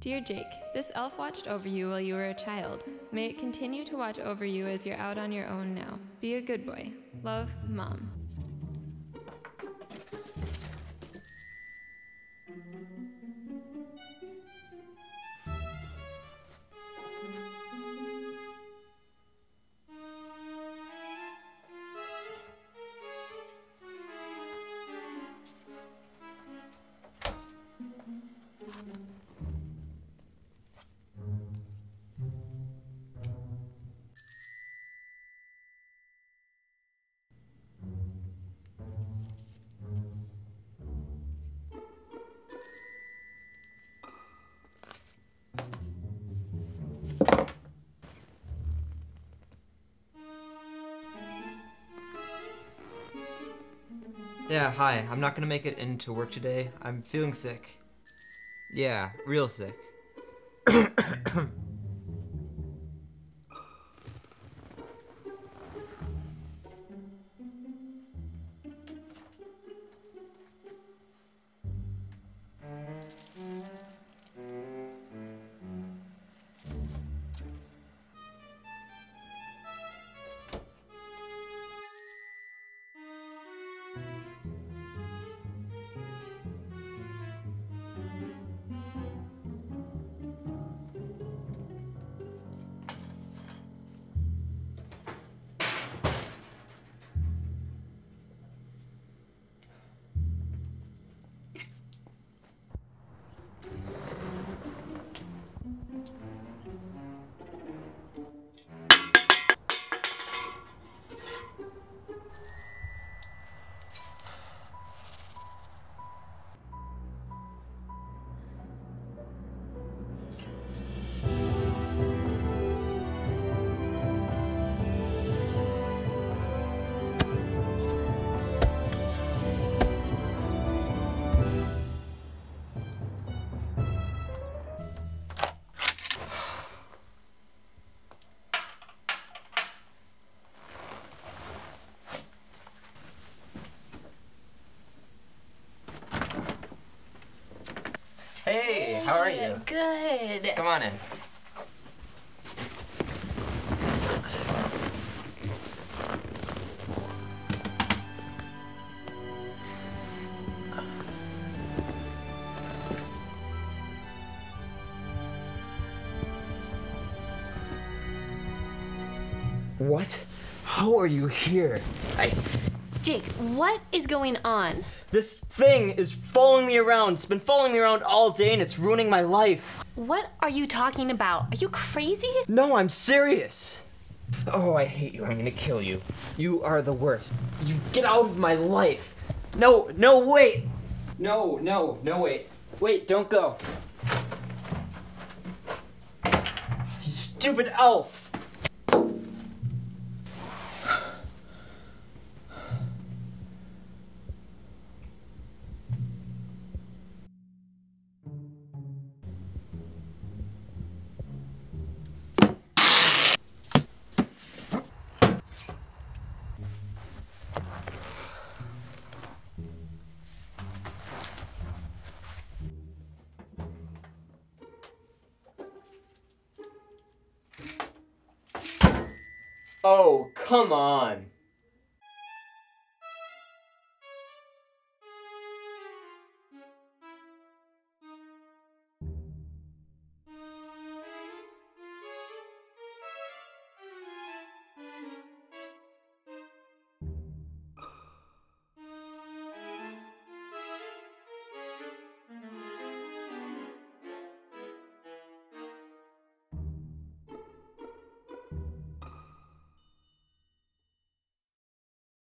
Dear Jake, this elf watched over you while you were a child. May it continue to watch over you as you're out on your own now. Be a good boy. Love, Mom. Yeah, hi. I'm not gonna make it into work today. I'm feeling sick. Yeah, real sick. Hey, how are you? Good. Come on in. What? How are you here? Jake, what is going on? This thing is following me around. It's been following me around all day and it's ruining my life. What are you talking about? Are you crazy? No, I'm serious. Oh, I hate you. I'm gonna kill you. You are the worst. You get out of my life. No, wait. No, wait. Wait, don't go. You stupid elf. Oh, come on.